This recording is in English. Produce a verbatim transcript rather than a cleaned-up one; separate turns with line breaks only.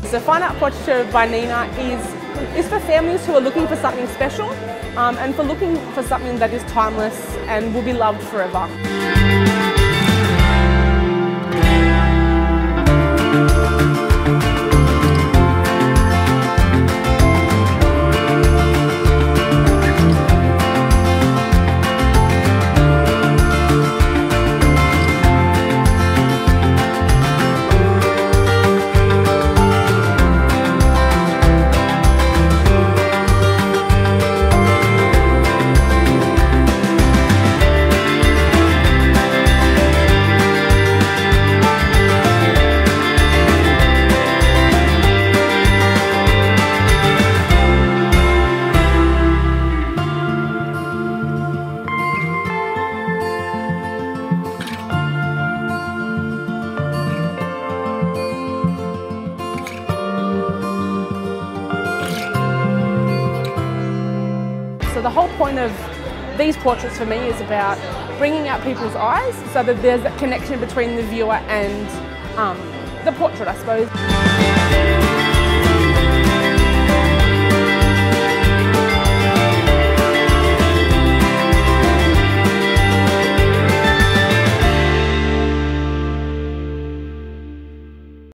The Fine Art Portraiture by Nina is, is for families who are looking for something special um, and for looking for something that is timeless and will be loved forever. So the whole point of these portraits for me is about bringing out people's eyes so that there's that connection between the viewer and um, the portrait, I suppose.